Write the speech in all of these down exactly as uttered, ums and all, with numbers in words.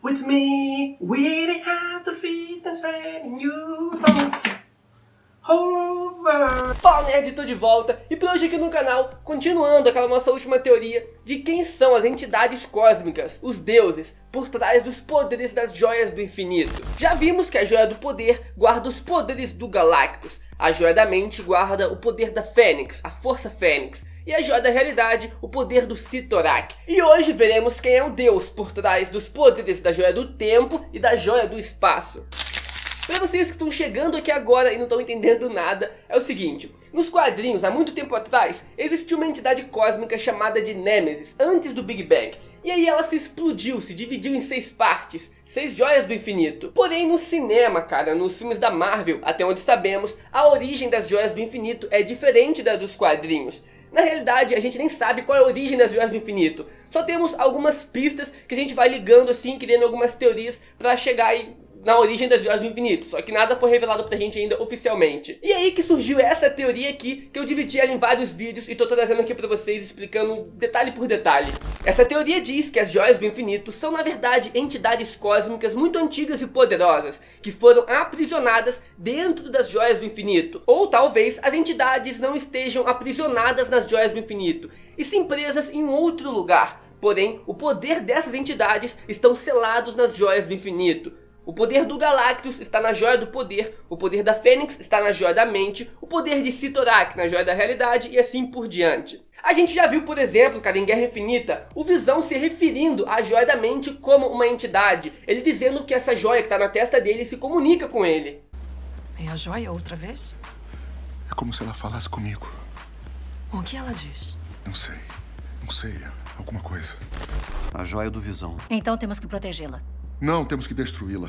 With me, we didn't have to feed and spreading you over. Fala nerd, tô de volta e por hoje aqui no canal, continuando aquela nossa última teoria de quem são as entidades cósmicas, os deuses, por trás dos poderes das joias do infinito. Já vimos que a joia do poder guarda os poderes do Galactus, a joia da mente guarda o poder da Fênix, a força Fênix, e a joia da realidade, o poder do Cyttorak. E hoje veremos quem é o deus por trás dos poderes da joia do tempo e da joia do espaço. Para vocês que estão chegando aqui agora e não estão entendendo nada, é o seguinte: nos quadrinhos, há muito tempo atrás, existia uma entidade cósmica chamada de Nêmesis, antes do Big Bang. E aí ela se explodiu, se dividiu em seis partes, seis joias do infinito. Porém no cinema, cara, nos filmes da Marvel, até onde sabemos, a origem das joias do infinito é diferente da dos quadrinhos. Na realidade, a gente nem sabe qual é a origem das joias do infinito. Só temos algumas pistas que a gente vai ligando assim, criando algumas teorias pra chegar aí na origem das joias do infinito, só que nada foi revelado pra gente ainda oficialmente. E aí que surgiu essa teoria aqui, que eu dividi ela em vários vídeos e tô trazendo aqui pra vocês, explicando detalhe por detalhe. Essa teoria diz que as joias do infinito são na verdade entidades cósmicas muito antigas e poderosas, que foram aprisionadas dentro das joias do infinito. Ou talvez as entidades não estejam aprisionadas nas joias do infinito, e sim presas em outro lugar. Porém, o poder dessas entidades estão selados nas joias do infinito. O poder do Galactus está na joia do poder, o poder da Fênix está na joia da mente, o poder de Cyttorak na joia da realidade e assim por diante. A gente já viu, por exemplo, cara, em Guerra Infinita, o Visão se referindo à joia da mente como uma entidade, ele dizendo que essa joia que está na testa dele se comunica com ele. É a joia outra vez? É como se ela falasse comigo. O que ela diz? Não sei, não sei, alguma coisa. A joia do Visão. Então temos que protegê-la. Não, temos que destruí-la.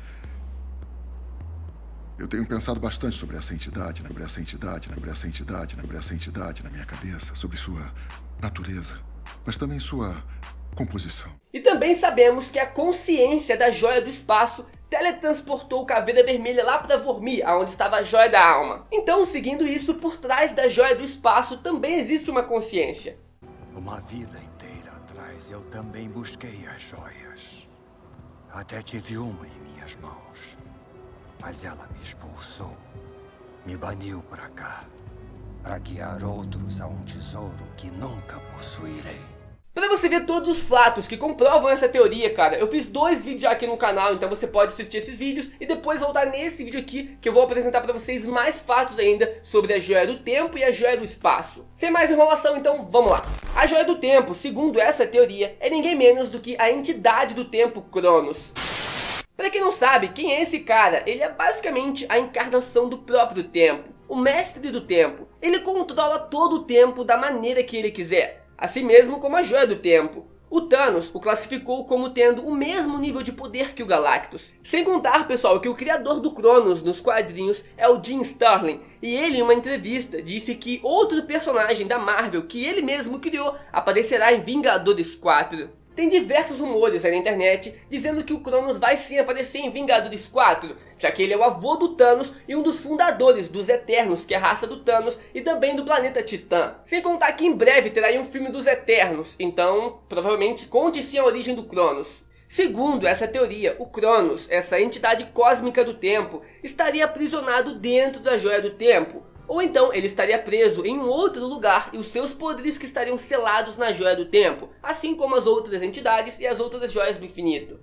Eu tenho pensado bastante sobre essa entidade, sobre essa entidade, sobre essa entidade, sobre essa entidade na minha cabeça, sobre sua natureza, mas também sua composição. E também sabemos que a consciência da joia do espaço teletransportou o Caveira Vermelha lá para Vormir, onde estava a joia da alma. Então, seguindo isso, por trás da joia do espaço também existe uma consciência. Uma vida inteira atrás eu também busquei as joias. Até tive uma em minhas mãos, mas ela me expulsou, me baniu pra cá, para guiar outros a um tesouro que nunca possuirei. Pra você ver todos os fatos que comprovam essa teoria, cara, eu fiz dois vídeos já aqui no canal, então você pode assistir esses vídeos e depois voltar nesse vídeo aqui, que eu vou apresentar pra vocês mais fatos ainda sobre a joia do tempo e a joia do espaço. Sem mais enrolação, então vamos lá. A joia do tempo, segundo essa teoria, é ninguém menos do que a entidade do tempo Cronos. Pra quem não sabe, quem é esse cara? Ele é basicamente a encarnação do próprio tempo, o mestre do tempo. Ele controla todo o tempo da maneira que ele quiser, assim mesmo como a joia do tempo. O Thanos o classificou como tendo o mesmo nível de poder que o Galactus. Sem contar, pessoal, que o criador do Cronos nos quadrinhos é o Jim Starlin, e ele em uma entrevista disse que outro personagem da Marvel que ele mesmo criou aparecerá em Vingadores quatro. Tem diversos rumores aí na internet dizendo que o Cronos vai sim aparecer em Vingadores quatro, já que ele é o avô do Thanos e um dos fundadores dos Eternos, que é a raça do Thanos, e também do planeta Titã. Sem contar que em breve terá aí um filme dos Eternos, então provavelmente conte sim a origem do Cronos. Segundo essa teoria, o Cronos, essa entidade cósmica do tempo, estaria aprisionado dentro da joia do tempo. Ou então ele estaria preso em um outro lugar e os seus poderes que estariam selados na joia do tempo, assim como as outras entidades e as outras joias do infinito.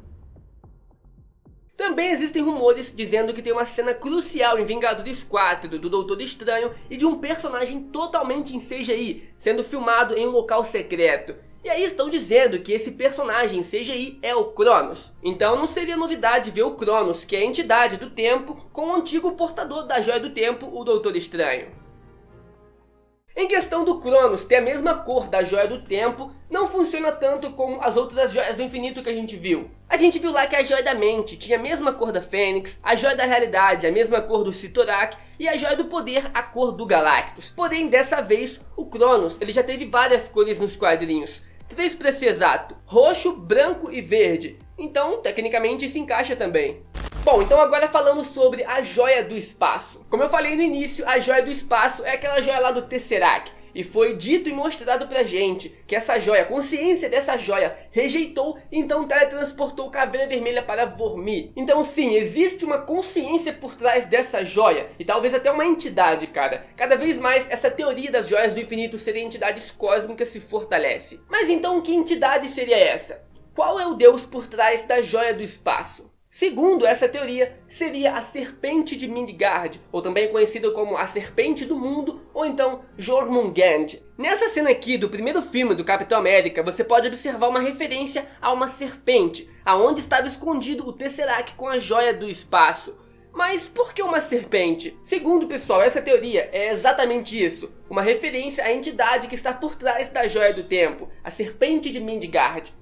Também existem rumores dizendo que tem uma cena crucial em Vingadores quatro do Doutor Estranho e de um personagem totalmente em C G I, sendo filmado em um local secreto. E aí estão dizendo que esse personagem em C G I é o Cronos. Então não seria novidade ver o Cronos, que é a entidade do tempo, com o antigo portador da joia do tempo, o Doutor Estranho. Em questão do Cronos ter a mesma cor da joia do tempo, não funciona tanto como as outras joias do infinito que a gente viu. A gente viu lá que a joia da mente tinha a mesma cor da Fênix, a joia da realidade a mesma cor do Cyttorak e a joia do poder a cor do Galactus. Porém, dessa vez, o Cronos ele já teve várias cores nos quadrinhos. Três para ser exato: roxo, branco e verde. Então, tecnicamente, se encaixa também. Bom, então agora falando sobre a joia do espaço. Como eu falei no início, a joia do espaço é aquela joia lá do Tesseract. E foi dito e mostrado pra gente que essa joia, a consciência dessa joia, rejeitou, então teletransportou Caveira Vermelha para Vormir. Então sim, existe uma consciência por trás dessa joia, e talvez até uma entidade, cara. Cada vez mais essa teoria das joias do infinito serem entidades cósmicas se fortalece. Mas então que entidade seria essa? Qual é o deus por trás da joia do espaço? Segundo essa teoria, seria a Serpente de Midgard, ou também conhecida como a Serpente do Mundo, ou então Jormungand. Nessa cena aqui do primeiro filme do Capitão América, você pode observar uma referência a uma serpente, aonde estava escondido o Tesseract com a joia do espaço. Mas por que uma serpente? Segundo pessoal, essa teoria é exatamente isso, uma referência à entidade que está por trás da joia do tempo, a Serpente de Midgard.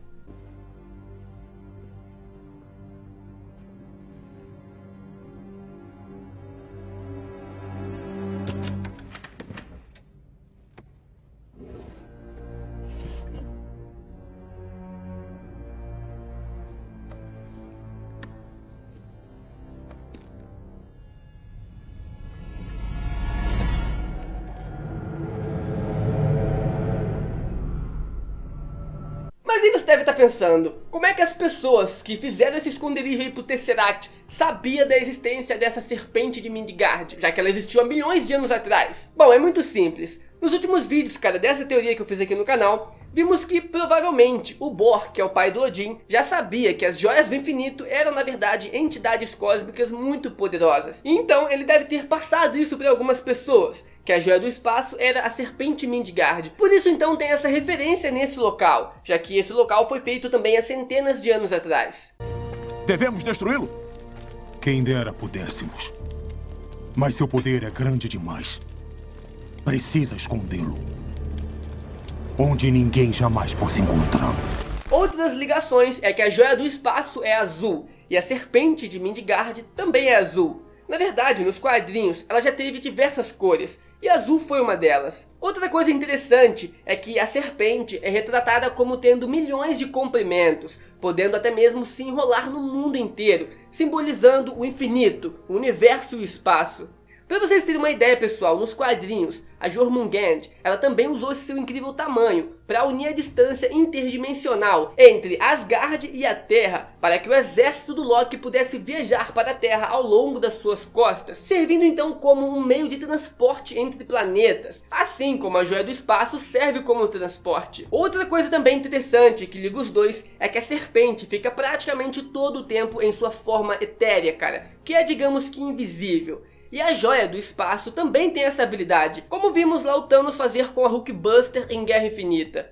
Mas aí você deve estar pensando, como é que as pessoas que fizeram esse esconderijo aí pro Tesseract sabia da existência dessa Serpente de Midgard, já que ela existiu há milhões de anos atrás? Bom, é muito simples. Nos últimos vídeos, cara, dessa teoria que eu fiz aqui no canal, vimos que provavelmente o Bor, que é o pai do Odin, já sabia que as joias do infinito eram na verdade entidades cósmicas muito poderosas. E então ele deve ter passado isso para algumas pessoas, que a joia do espaço era a Serpente Midgard. Por isso então tem essa referência nesse local, já que esse local foi feito também há centenas de anos atrás. Devemos destruí-lo? Quem dera pudéssemos. Mas seu poder é grande demais. Precisa escondê-lo onde ninguém jamais possa encontrá-lo. Outras ligações é que a joia do espaço é azul, e a Serpente de Midgard também é azul. Na verdade, nos quadrinhos, ela já teve diversas cores, e azul foi uma delas. Outra coisa interessante é que a serpente é retratada como tendo milhões de comprimentos, podendo até mesmo se enrolar no mundo inteiro, simbolizando o infinito, o universo e o espaço. Para vocês terem uma ideia, pessoal, nos quadrinhos, a Jormungand, ela também usou esse seu incrível tamanho para unir a distância interdimensional entre Asgard e a Terra, para que o exército do Loki pudesse viajar para a Terra ao longo das suas costas, servindo então como um meio de transporte entre planetas, assim como a joia do espaço serve como transporte. Outra coisa também interessante que liga os dois é que a serpente fica praticamente todo o tempo em sua forma etérea, cara, que é, digamos que, invisível. E a joia do espaço também tem essa habilidade, como vimos lá o Thanos fazer com a Hulkbuster em Guerra Infinita.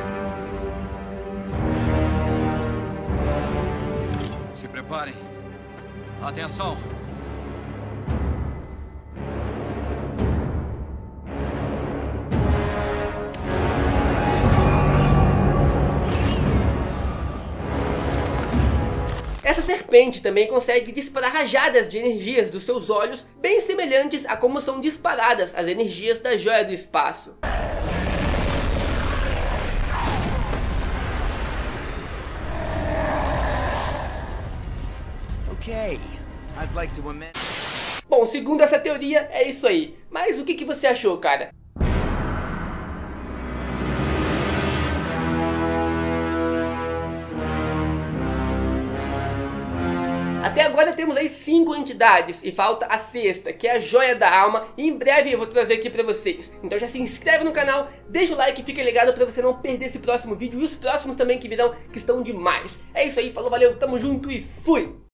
Se preparem. Atenção. Essa serpente também consegue disparar rajadas de energias dos seus olhos, bem semelhantes a como são disparadas as energias da joia do espaço. Okay, I'd like to amend. Bom, segundo essa teoria, é isso aí. Mas o que que você achou, cara? Até agora temos aí cinco entidades e falta a sexta, que é a Joia da Alma, e em breve eu vou trazer aqui pra vocês. Então já se inscreve no canal, deixa o like e fica ligado pra você não perder esse próximo vídeo e os próximos também que virão, que estão demais. É isso aí, falou, valeu, tamo junto e fui!